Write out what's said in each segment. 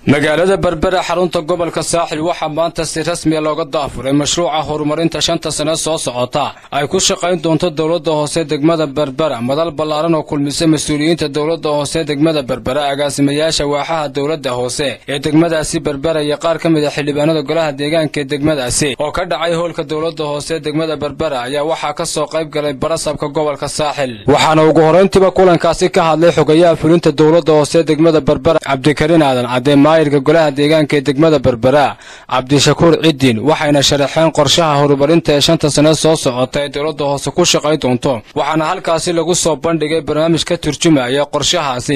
magaalada Berbera xarunta gobolka Saaxil waxa maanta si rasmi ah looga daafuray mashruuca horumarinta 5 sano soo socota ay ku shaqayn doonto dawladda hoose degmada Berbera madal ballaaran oo kulmisay mas'uuliyiinta dawladda hoose degmada Berbera agaasimayaasha waaxaha dawladda hoose ee degmadaasi Berbera iyo qaar kamid ah xildhibaanada golaha deegaanka ee degmadaasi oo ka dhacay hoolka dawladda hoose degmada Berbera ayaa waxa ka soo qayb galay barasabka gobolka Saaxil waxaana ugu horeyntiba kulankaasi ka hadlay xogayaha fulinta dawladda hoose degmada Berbera Cabdikariin Aadan maayirka golaha deegaanka ee degmada Berbera Cabdishakuur Ciidin waxayna sharaxeen qorshaha horumarinta ee 5 sano soo socota ee dawladda hoose ku shaqayn doonto waxaana halkaasi lagu soo bandhigay barnaamij ka turjumaya qorshahaasi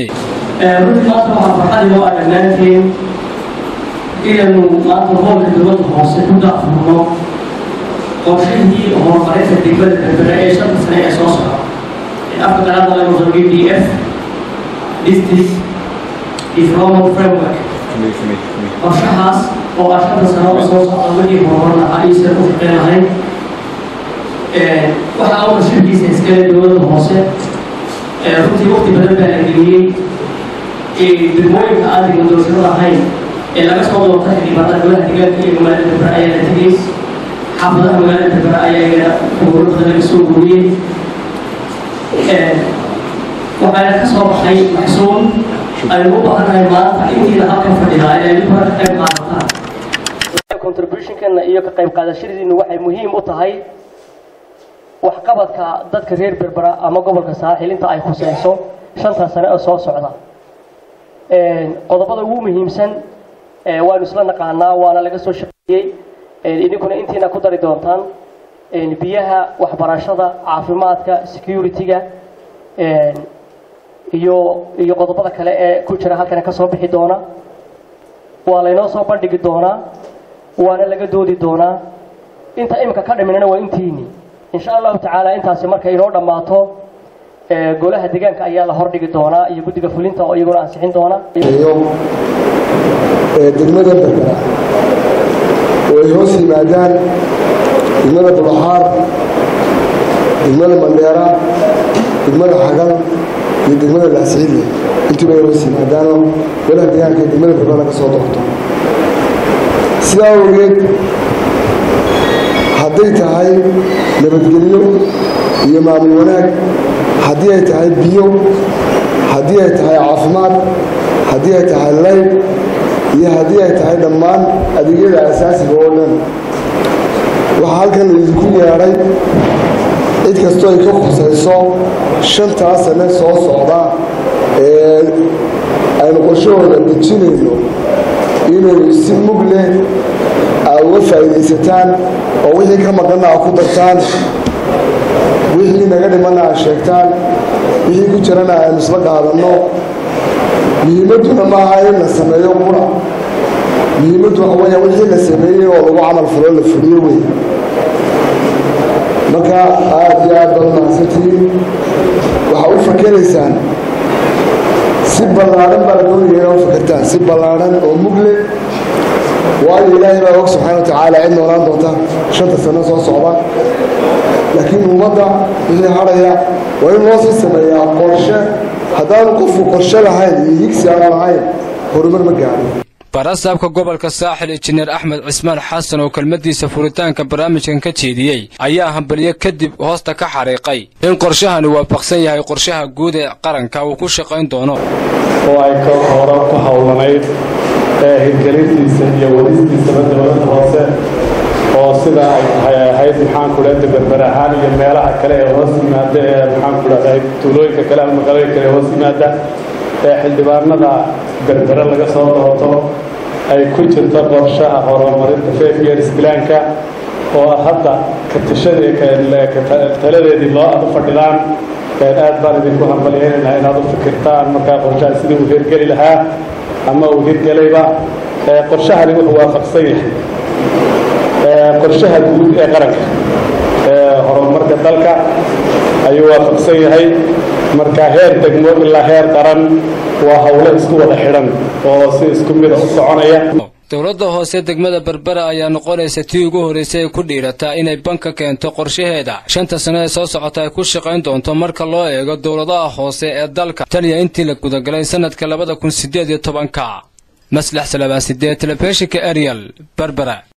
development framework qorshahaas oo ashada sano soo socda wixii hormarna aysan u shaqeynayn waxa uu shirkiisa iskale dawladda hoose runtii waqti badan baa la geliyey degmooyinka aadiga doorashada ahayn ee laga soo doortay xildhibaanada golaha deegaanka ee magaalada Berbera ayaa la tegey xaafadaha magaalada Berbera ayaa gobolada laga soo guuriyey waxaana ka soo baxay maxsuul ay u baahanay maanta intii la halka fadhiyaa ay ka qayb qaataan contribution-kana iyo ka qayb qaadashadiina waxay muhiim u tahay wax qabadka dadka reer Berbera ama gobolka Saaxil inta ay khusayso 5 sano oo soo socda qodobada ugu muhiimsan waa isla naqaanaa waana laga soo shaqeeyay idinkuna intiina ku dari doontaan biyaha waxbarashada caafimaadka security-ga iyo qodobada kale ee ku jira halkan ka soo bixi doona waa la inoo soo bandhigi doona waana laga doodi doona inta imka ka dhimanana waa intiini insha Allah taala intaasi markay inoo dhamaato golaha deegaanka ayaa la hordhigi doona iyo guddiga fulinta oo iyaguna ansixin doona degmada Berbera oo hoos yimaadaan degmada Bulaxaar degmada Mandheera degmada Xagal iyo degmada Laasciid intii bay hoos yimaadaan golaha deegaanka ee degmada Berbera laga soo doorto sidaa awgeed hadday tahay nabadgelyo iyo maamul wanaag haddii ay tahay biyo haddii ay tahay caafimaad haddii ay tahay layl iyo haddii ay tahay dhammaan adeegyada asaasiga oo dhan waxaa halkan idinku yeedhay cid kastoo ay ka khusayso 5 sano soo socda ee aynu qorshahooda dejinayno inay si mug leh uga faa'iidaysataan oo wixii ka maqana ku dartaan wixii naga dhimana sheegtaan wixii ku jirana aynu isla qaadanno muhiimaduna ma aha in la sameeyo qura muhiimadu waxa weeye wixii la sameeyay oo lagu camal falo la fuliyo wey marka aad iyo aad badan mahadsantihiin waxa u fakeraysaan si ballaaran baa la doonaya u fakertaan si ballaaran oo mugle waayo ilaahay baa og subxaana wa tacaala cid noolaan doonta 5 sano soo socda laakiin ummadda wixii haraya waa in loo sii sameeyaa qorshe haddaan qofku qorshe lahayn iyo higsi aan lahayn horumar ma gaaro barasabka gobolka Saaxil Injineer Axmed Cismaan Xasan oo kalmadiisa furitaanka barnaamijkan ka jeediyay ayaa hambaliye kadib hoosta ka xariiqay in qorshahani waafaqsan yahay qorshaha guud ee qaranka uu ku shaqayn doono oo ay ka hore ku hawlanayd hirgelintiisa iyo wadistiisa dawladda hoose oo sida ay ahayd maxaan ku leeyahay Berbera ahaan iyo meelaha kale ee hoos yimaada maxaan ku leeyahay tuulooyinka kale ama magaalooyinka kale hoos yimaada xildhibaanada Berbera laga soo doorto ay ku jirto qorshaha horumarinta 5 years plan-ka oo hadda ka taladeedii loo fadhiyaan aad baan idinku hambalyeynaa inaad u fikirtaan markaa qorshaha sidii uu hirgeli lahaa ama uu hirgelayba qorshahani wuxuu waafaqsan yahay qorshaha guud ee qaranka horumarka dalka ayuu waafaqsan yahay marka heer degmo ilaa heer qaran waa hawlo isku wada xidhan oo si isku mid ah u soconaya dawladda hoose degmada Berbera ayaa noqonaysa tii ugu horeysay ku dhiirata inay banka keento qorshaheeda 5 sano ee soo socota ay ku shaqayn doonto marka loo eego dawladaha hoose ee dalka tan iyo intii la gudagalay sanadka 2018 maslax salabaasideed telefishinka Ariel Berbera.